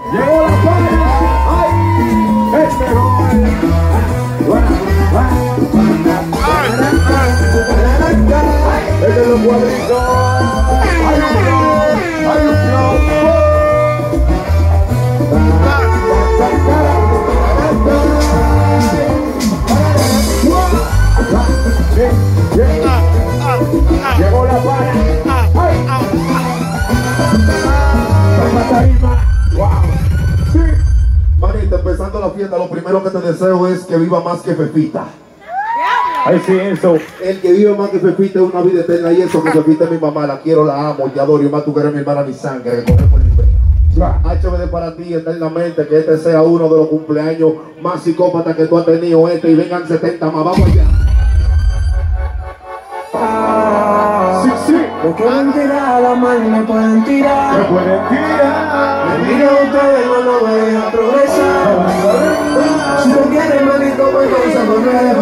Llegó la pana. ¡Ay! Es mejor. Es de los cuadritos. Hay un flow. Hay un flow. Llegó la pana. Wow. Sí. Manita, empezando la fiesta, lo primero que te deseo es que viva más que Fefita. Ay, sí, eso. El que vive más que Fefita es una vida eterna, y eso que Fefita es mi mamá, la quiero, la amo, te adoro, y más tú que eres mi hermana, mi sangre, que corre por mi venas. HBD para ti eternamente, que este sea uno de los cumpleaños más psicópatas que tú has tenido, y vengan 70 más, vamos allá. Sí, sí. Me pueden tirar a la mano, me pueden tirar. Me pueden tirar. Me miran ustedes, no lo vean.